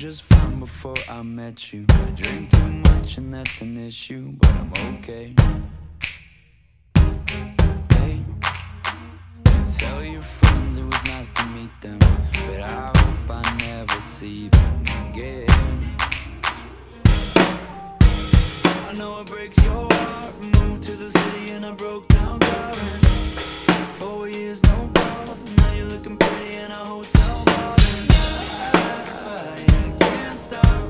just fine before I met you. I drink too much and that's an issue, but I'm okay. Hey, you tell your friends it was nice to meet them, but I hope I never see them again. I know it breaks your heart. Moved to the city and I broke down crying. 4 years, no calls. Now you're looking pretty in a hotel bar. And I can't stop.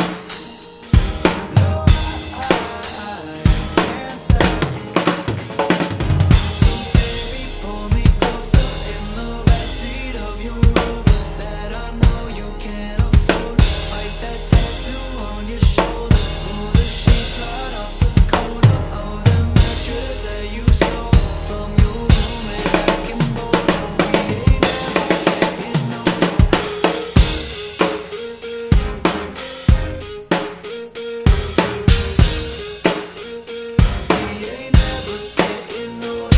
No, I can't stop. So baby, pull me closer in the backseat of your Rover that I know you can't afford. Bite that tattoo on your shoulder. Pull the sheets right off the corner of the mattress that you stole from your roommate back in Boulder. We ain't never getting older. We ain't never getting older.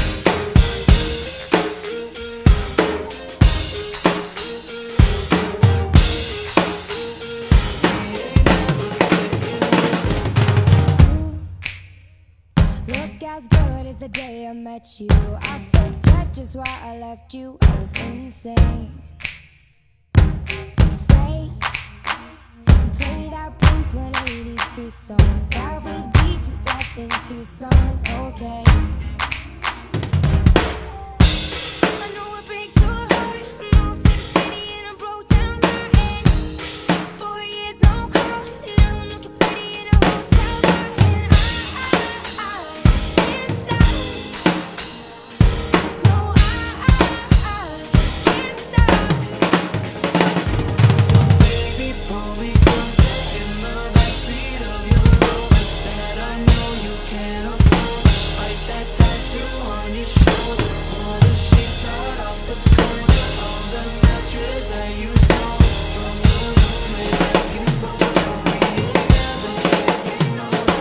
Look as good as the day I met you. I forget just why I left you. I was insane. Stay and play that Blink-182 song that we beat to death in Tucson. Okay. I know it breaks your heart. Moved to the city and I broke down crying. 4 years, no call. Now I'm looking pretty in a hotel bar. And I can't stop. No, I can't stop. So baby, pull me closer in the backseat of your Rover that I know you can't afford. Bite that tattoo on your shoulder. Pull the sheets right off the corner of the mattress that you stole from your roommate back in Boulder. We ain't never getting older.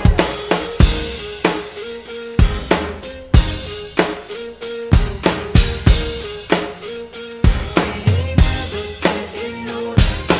We ain't never getting older.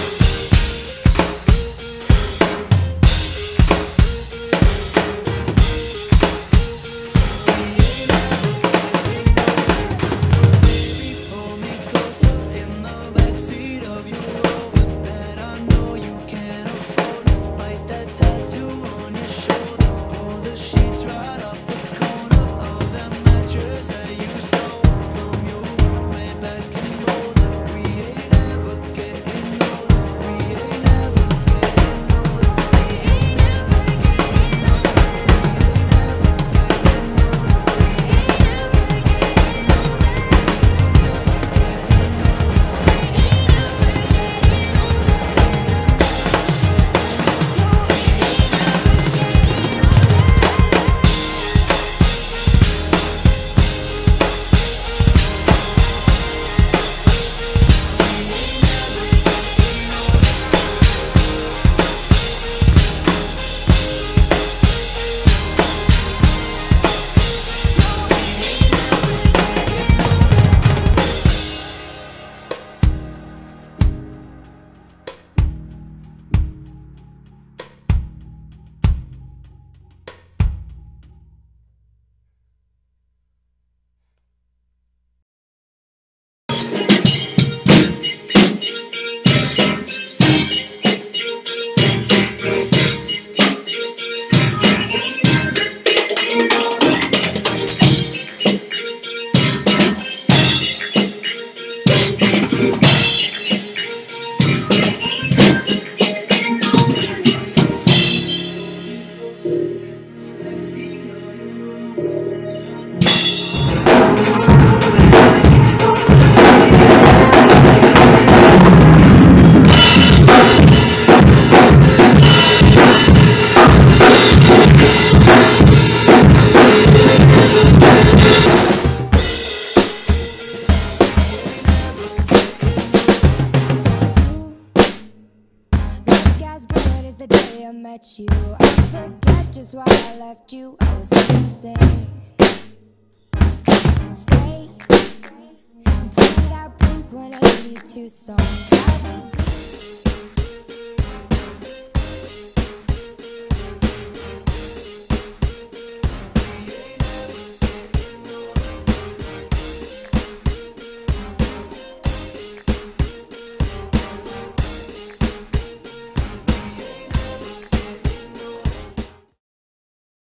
Baby, pull me closer in the backseat of your Rover that I know you can't afford. Bite that tattoo on your shoulder. Pull the sheets right off the corner of that mattress that you stole from your roommate back in Boulder. We ain't never getting older. We ain't never getting older. We ain't never getting older. met you. I forget just why I left you. I was insane. Stay and play that Blink-182 song.